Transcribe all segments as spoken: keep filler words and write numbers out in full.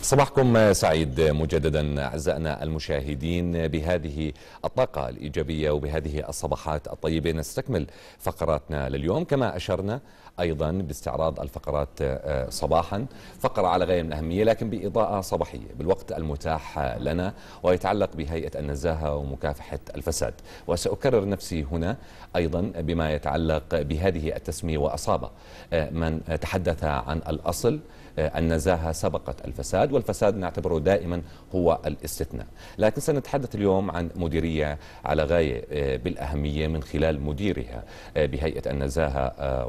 صباحكم سعيد مجددا أعزائنا المشاهدين. بهذه الطاقة الإيجابية وبهذه الصباحات الطيبة نستكمل فقراتنا لليوم، كما أشرنا أيضا باستعراض الفقرات صباحا فقرة على غاية من الأهمية لكن بإضاءة صباحية بالوقت المتاح لنا، ويتعلق بهيئة النزاهة ومكافحة الفساد. وسأكرر نفسي هنا أيضا بما يتعلق بهذه التسمية، وأصاب من تحدث عن الأصل. النزاهة سبقت الفساد، والفساد نعتبره دائما هو الاستثناء، لكن سنتحدث اليوم عن مديرية على غاية بالأهمية من خلال مديرها بهيئة النزاهة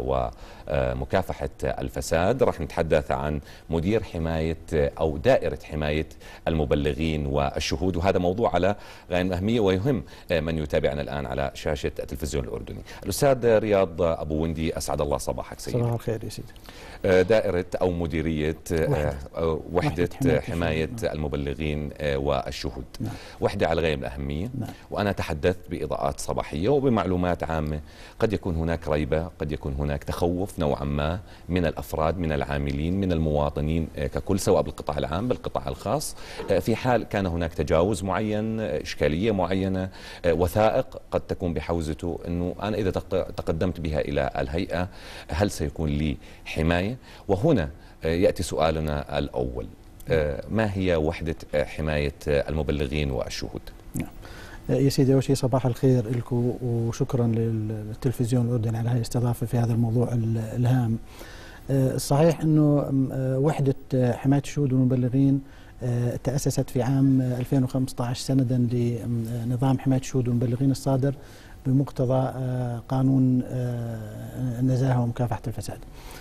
ومكافحة الفساد. راح نتحدث عن مدير حماية أو دائرة حماية المبلغين والشهود، وهذا موضوع على غاية من الأهمية ويهم من يتابعنا الآن على شاشة التلفزيون الأردني. الأستاذ رياض أبو وندي، أسعد الله صباحك سيدي. صباح الخير يا سيدي. دائرة أو مديرية وحدة, وحدة حماية, حماية نعم. المبلغين والشهود، نعم. وحدة على غاية من الأهمية. نعم. وأنا تحدثت بإضاءات صباحية وبمعلومات عامة. قد يكون هناك ريبة، قد يكون هناك تخوف نوعا ما من الأفراد، من العاملين، من المواطنين ككل، سواء بالقطاع العام بالقطاع الخاص. في حال كان هناك تجاوز معين، إشكالية معينة، وثائق قد تكون بحوزته أنه أنا إذا تقدمت بها إلى الهيئة هل سيكون لي حماية؟ وهنا يأتي سؤالنا الأول، ما هي وحدة حماية المبلغين والشهود؟ نعم يا سيدي، أول شيء صباح الخير لكم، وشكرا للتلفزيون الأردني على هذه الاستضافة في هذا الموضوع الهام. صحيح أنه وحدة حماية الشهود والمبلغين تأسست في عام ألفين وخمسة عشر سندا لنظام حماية الشهود والمبلغين الصادر بمقتضى قانون النزاهة ومكافحة الفساد.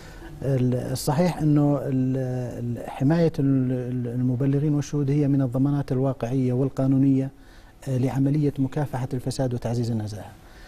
الصحيح أنه حماية المبلغين والشهود هي من الضمانات الواقعية والقانونية لعملية مكافحة الفساد وتعزيز النزاهة.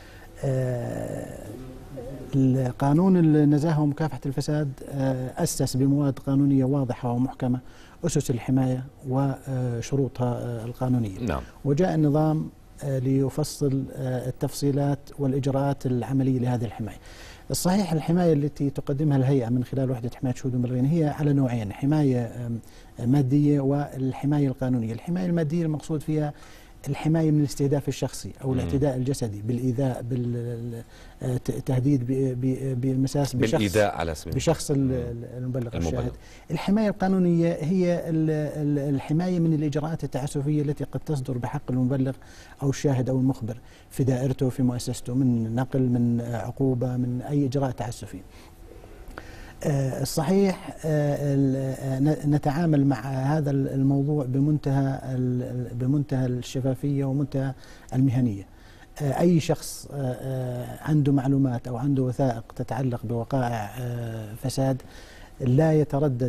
قانون النزاهة ومكافحة الفساد أسس بمواد قانونية واضحة ومحكمة أسس الحماية وشروطها القانونية. نعم. وجاء النظام ليفصل التفصيلات والإجراءات العملية لهذه الحماية. الصحيح الحماية التي تقدمها الهيئة من خلال وحدة حماية الشهود والمبلغين هي على نوعين، حماية مادية والحماية القانونية. الحماية المادية المقصود فيها الحماية من الاستهداف الشخصي أو الاعتداء الجسدي، بالإيذاء، بالتهديد بالمساس بشخص بالإيذاء على سبيل بشخص المبلغ الشاهد. الحماية القانونية هي الحماية من الإجراءات التعسفية التي قد تصدر بحق المبلغ أو الشاهد أو المخبر في دائرته في مؤسسته، من نقل، من عقوبة، من أي إجراء تعسفي. الصحيح نتعامل مع هذا الموضوع بمنتهى بمنتهى الشفافية ومنتهى المهنية. أي شخص عنده معلومات أو عنده وثائق تتعلق بوقائع فساد لا يتردد،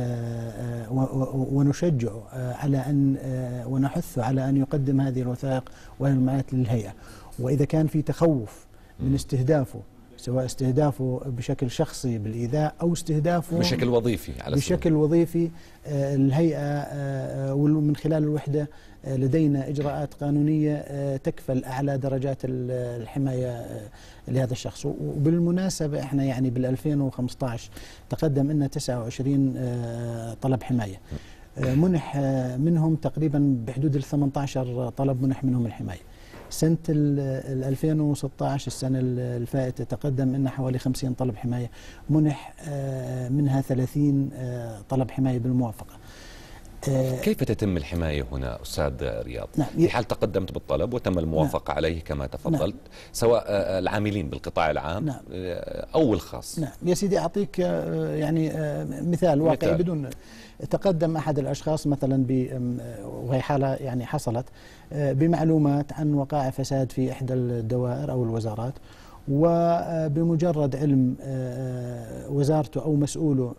ونشجعه على أن ونحثه على أن يقدم هذه الوثائق والمعلومات للهيئة. وإذا كان في تخوف من استهدافه، سواء استهدافه بشكل شخصي بالإيذاء أو استهدافه بشكل وظيفي على بشكل وظيفي، الهيئة ومن خلال الوحدة لدينا إجراءات قانونية تكفل أعلى درجات الحماية لهذا الشخص. وبالمناسبة احنا يعني بال ألفين وخمسة عشر تقدم لنا تسعة وعشرين طلب حماية، منح منهم تقريبا بحدود ال ثمانية عشر طلب منح منهم الحماية. سنة ال ألفين وستة عشر السنة الفائتة تقدم لنا حوالي خمسين طلب حماية، منح منها ثلاثين طلب حماية بالموافقة. كيف تتم الحماية هنا أستاذ رياض؟ نعم. في حال تقدمت بالطلب وتم الموافقة نعم. عليه كما تفضلت، نعم. سواء العاملين بالقطاع العام نعم. أو الخاص. نعم يا سيدي، أعطيك يعني مثال واقعي مثال. بدون تقدم أحد الأشخاص مثلا ب وهي حالة يعني حصلت بمعلومات عن وقائع فساد في إحدى الدوائر أو الوزارات، وبمجرد علم وزارته أو مسؤوله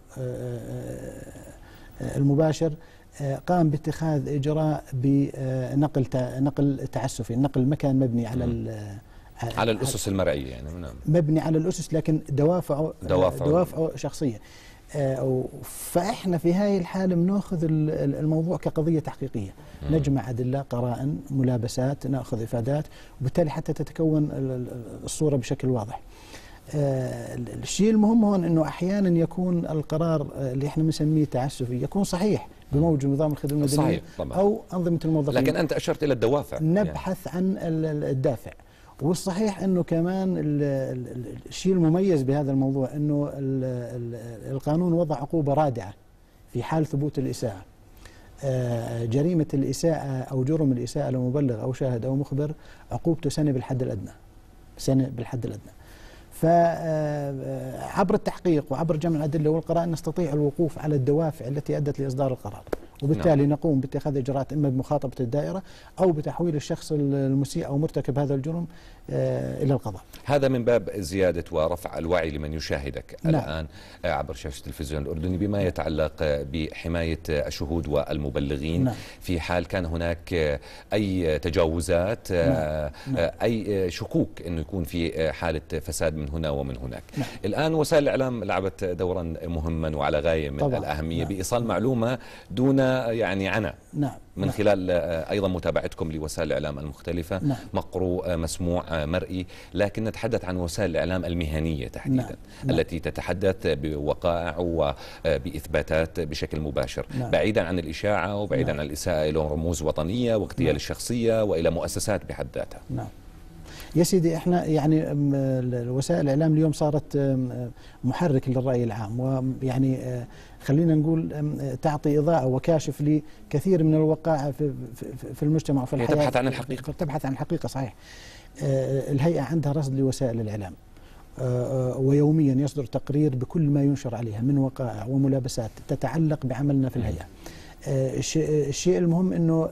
المباشر قام باتخاذ إجراء بنقل نقل تعسفي، نقل مكان مبني على على الأسس المرعية، يعني مبني على الأسس لكن دوافعه دوافعه, دوافعه شخصية. فإحنا في هذه الحالة بناخذ الموضوع كقضية تحقيقية، مم. نجمع أدلة، قرائن، ملابسات، نأخذ إفادات، وبالتالي حتى تتكون الصورة بشكل واضح. آه الشيء المهم هون انه احيانا يكون القرار اللي احنا بنسميه تعسفي يكون صحيح بموجب نظام الخدمه المدنيه صحيح طبعا. او انظمه الموظفين، لكن انت اشرت الى الدوافع، نبحث يعني عن الدافع. والصحيح انه كمان الشيء المميز بهذا الموضوع انه القانون وضع عقوبه رادعه في حال ثبوت الاساءه. جريمه الاساءه او جرم الاساءه لمبلغ او شاهد او مخبر عقوبته سنه بالحد الادنى، سنه بالحد الادنى. فعبر التحقيق وعبر جمع الادله والقرائن نستطيع الوقوف على الدوافع التي ادت لاصدار القرار، وبالتالي نعم. نقوم باتخاذ اجراءات اما بمخاطبه الدائره او بتحويل الشخص المسيء او مرتكب هذا الجرم الى القضاء. هذا من باب زياده ورفع الوعي لمن يشاهدك نعم. الان عبر شاشه التلفزيون الاردني بما يتعلق بحمايه الشهود والمبلغين نعم. في حال كان هناك اي تجاوزات نعم. اي شكوك انه يكون في حاله فساد من هنا ومن هناك. نعم. الان وسائل الاعلام لعبت دورا مهما وعلى غايه من طبعا. الاهميه نعم. بايصال معلومه دون يعني عناء نعم. من نعم. خلال أيضا متابعتكم لوسائل الإعلام المختلفة نعم. مقروء مسموع مرئي، لكن نتحدث عن وسائل الإعلام المهنية تحديدا نعم. التي تتحدث بوقائع وبإثباتات بشكل مباشر نعم. بعيدا عن الإشاعة وبعيدا نعم. عن الإساءة إلى رموز وطنية واغتيال نعم. الشخصية وإلى مؤسسات بحد ذاتها. نعم يا سيدي، احنا يعني وسائل الاعلام اليوم صارت محرك للراي العام، ويعني خلينا نقول تعطي اضاءه وكاشف لكثير من الوقائع في في المجتمع وفي الحياه. تبحث عن الحقيقه. تبحث عن الحقيقه صحيح. الهيئه عندها رصد لوسائل الاعلام، ويوميا يصدر تقرير بكل ما ينشر عليها من وقائع وملابسات تتعلق بعملنا في الهيئه. الشيء المهم انه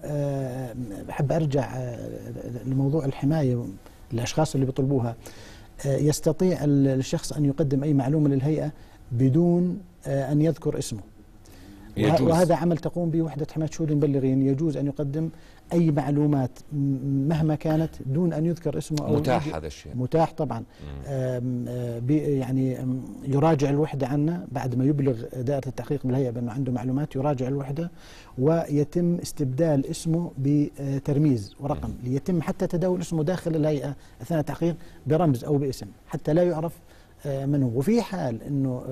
بحب ارجع لموضوع الحمايه، الاشخاص اللي بيطلبوها يستطيع الشخص ان يقدم اي معلومه للهيئه بدون ان يذكر اسمه، يجوز. وهذا عمل تقوم به وحده حمايه شهود المبلغين. يجوز ان يقدم اي معلومات مهما كانت دون ان يذكر اسمه او متاح هذا الشيء، متاح طبعا. آم آم يعني يراجع الوحده عنا بعد ما يبلغ دائره التحقيق بالهيئه بانه عنده معلومات، يراجع الوحده ويتم استبدال اسمه بترميز ورقم مم. ليتم حتى تداول اسمه داخل الهيئه اثناء التحقيق برمز او باسم حتى لا يعرف من هو. وفي حال انه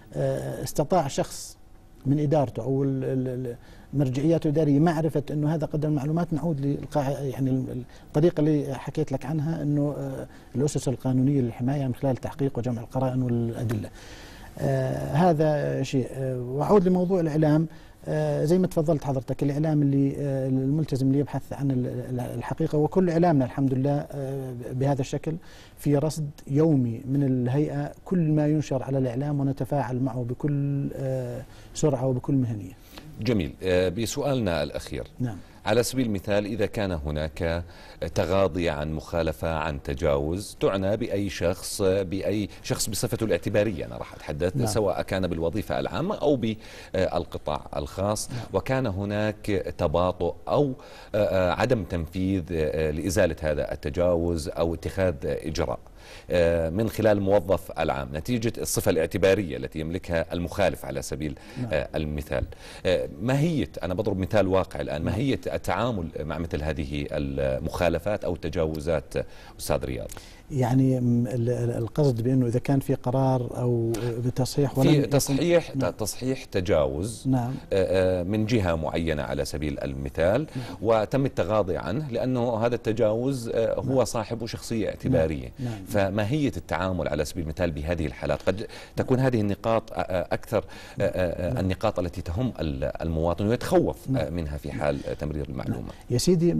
استطاع شخص من ادارته او مرجعياته الاداريه معرفه انه هذا قدم معلومات، نعود للقاع يعني الطريقه اللي حكيت لك عنها، انه الاسس القانونيه للحمايه من خلال التحقيق وجمع القرائن والادله. آه هذا شيء. آه واعود لموضوع الاعلام. آه زي ما تفضلت حضرتك، الاعلام اللي آه الملتزم اللي يبحث عن الحقيقه، وكل اعلامنا الحمد لله آه بهذا الشكل، في رصد يومي من الهيئه كل ما ينشر على الاعلام ونتفاعل معه بكل آه سرعه وبكل مهنيه. جميل. بسؤالنا الأخير نعم. على سبيل المثال إذا كان هناك تغاضي عن مخالفة عن تجاوز تعنى بأي شخص بأي شخص بصفته الاعتبارية، أنا راح أتحدث نعم. سواء كان بالوظيفة العامة أو بالقطاع الخاص نعم. وكان هناك تباطؤ أو عدم تنفيذ لإزالة هذا التجاوز أو اتخاذ إجراء من خلال الموظف العام نتيجة الصفة الاعتبارية التي يملكها المخالف على سبيل نعم. المثال، ماهية، أنا بضرب مثال واقع الآن، ماهية التعامل مع مثل هذه المخالفات أو التجاوزات أستاذ رياض؟ يعني القصد بأنه إذا كان في قرار أو بتصحيح في تصحيح نعم. تصحيح تجاوز نعم. من جهة معينة على سبيل المثال نعم. وتم التغاضي عنه لأنه هذا التجاوز هو نعم. صاحبه شخصية اعتبارية نعم. نعم. فماهية التعامل على سبيل المثال بهذه الحالات؟ قد تكون هذه النقاط أكثر نعم. النقاط التي تهم المواطن ويتخوف نعم. منها في حال تمرير المعلومة. نعم. يا سيدي،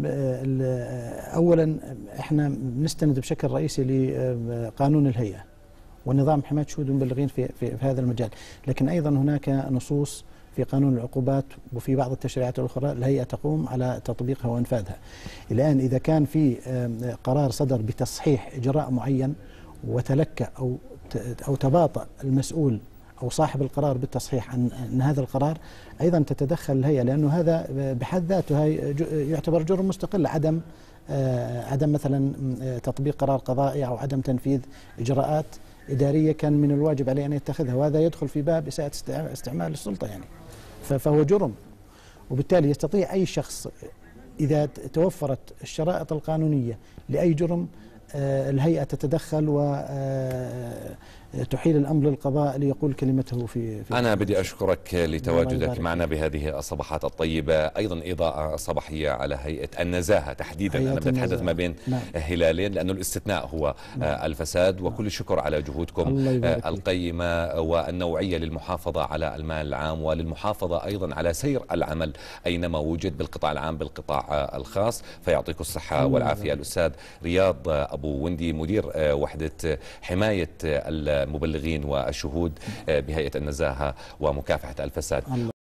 أولا احنا نستند بشكل رئيسي لقانون الهيئة ونظام حماية شهود المبلغين في, في, في هذا المجال، لكن أيضا هناك نصوص في قانون العقوبات وفي بعض التشريعات الأخرى الهيئة تقوم على تطبيقها وإنفاذها. الآن إذا كان في قرار صدر بتصحيح إجراء معين وتلكأ أو أو تباطأ المسؤول أو صاحب القرار بالتصحيح عن, عن هذا القرار، أيضا تتدخل الهيئة، لأنه هذا بحد ذاته يعتبر جرم مستقل، عدم عدم مثلا تطبيق قرار قضائي أو عدم تنفيذ إجراءات إدارية كان من الواجب عليه أن يتخذها، وهذا يدخل في باب إساءة استعمال السلطة يعني، فهو جرم. وبالتالي يستطيع أي شخص إذا توفرت الشرائط القانونية لأي جرم الهيئة تتدخل وتحيل الأمر للقضاء ليقول كلمته في, في أنا بدي أشكرك لتواجدك معنا بهذه الصباحات الطيبة، أيضا إضاءة صباحية على هيئة النزاهة تحديدا. أنا بدي أتحدث ما بين نعم. هلالين لأنه الاستثناء هو نعم. الفساد، وكل الشكر على جهودكم القيمة والنوعية للمحافظة على المال العام وللمحافظة أيضا على سير العمل أينما وجد بالقطاع العام بالقطاع الخاص. فيعطيكم الصحة والعافية. الأستاذ رياض أبو وندي مدير وحدة حماية المبلغين والشهود بهيئة النزاهة ومكافحة الفساد.